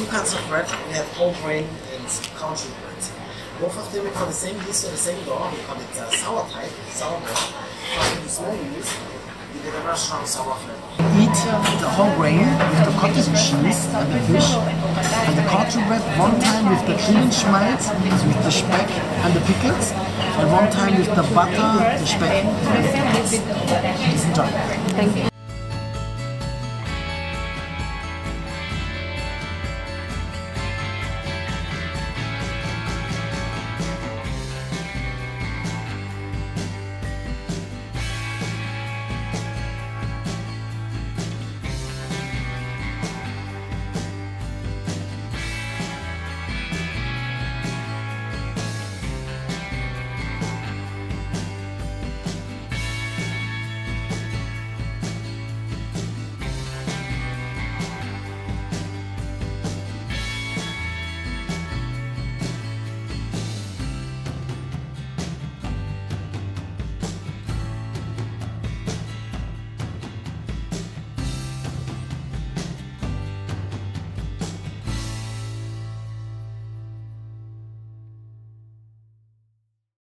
two kinds of bread. We have whole grain and country bread. Both of them we call the same yeast or the same dough. We call it sour type, sour bread. From the small yeast, you get a very strong sour flavor. Eat the whole grain with the cottage cheese and the fish, and the country bread one time with the cream schmaltz, with the speck and the pickles, and one time with the butter, the speck and the pickles. Please enjoy. Thank you.